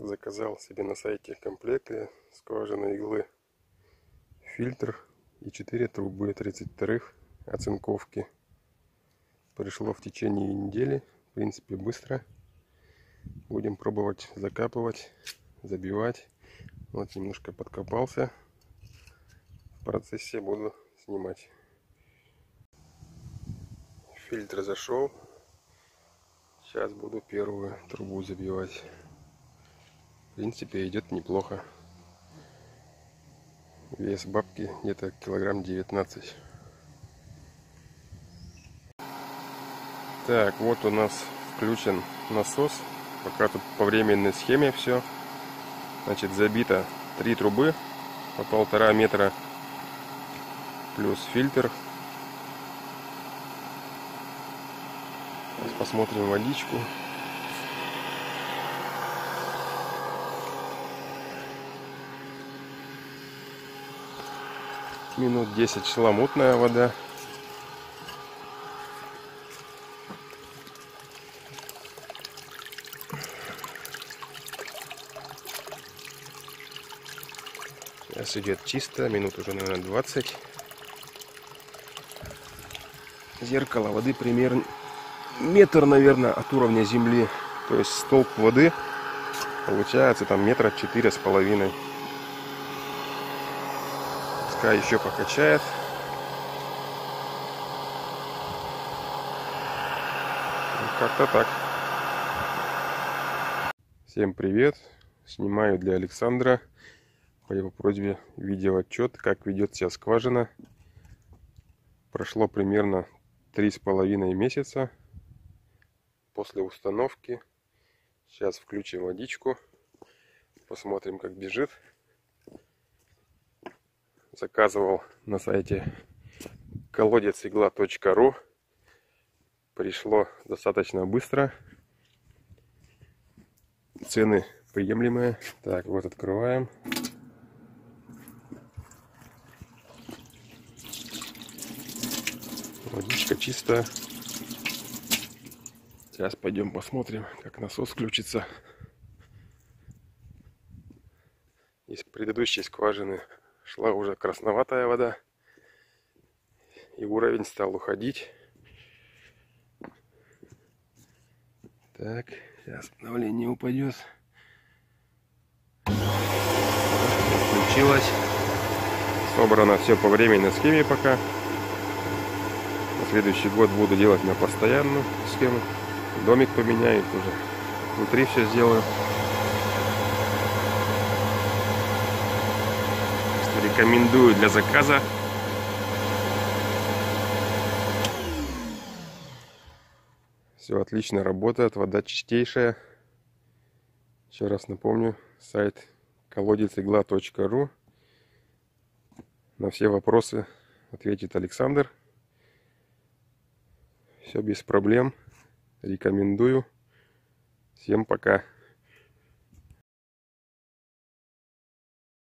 Заказал себе на сайте комплекты скважины, иглы, фильтр и 4 трубы 32-х оцинковки. Пришло в течение недели, в принципе быстро. Будем пробовать закапывать, забивать. Вот немножко подкопался. В процессе буду снимать. Фильтр зашел. Сейчас буду первую трубу забивать. В принципе, идет неплохо. Вес бабки где-то килограмм 19. Так, вот у нас включен насос. Пока тут по временной схеме все. Значит, забито 3 трубы по 1,5 метра. Плюс фильтр. Сейчас посмотрим водичку. Минут 10 шла мутная вода. Сейчас идет чисто, минут уже, наверное, 20. Зеркало воды примерно метр, наверное, от уровня земли. То есть столб воды получается там метра 4,5. Пускай еще покачает. Как-то так. Всем привет. Снимаю для Александра по его просьбе видеоотчет, как ведет себя скважина. Прошло примерно 3,5 месяца после установки. Сейчас включим водичку. Посмотрим, как бежит. Заказывал на сайте колодецигла.ру. Пришло достаточно быстро. Цены приемлемые. Так, вот открываем. Водичка чистая. Сейчас пойдем посмотрим, как насос включится. Из предыдущей скважины шла уже красноватая вода. И уровень стал уходить. Так, сейчас давление упадет. Включилось. Собрано все по временной схеме пока. На следующий год буду делать на постоянную схему. Домик поменяю уже. Внутри все сделаю. Рекомендую для заказа. Все отлично работает, вода чистейшая. Еще раз напомню, сайт колодецигла.ру. На все вопросы ответит Александр. Все без проблем. Рекомендую. Всем пока.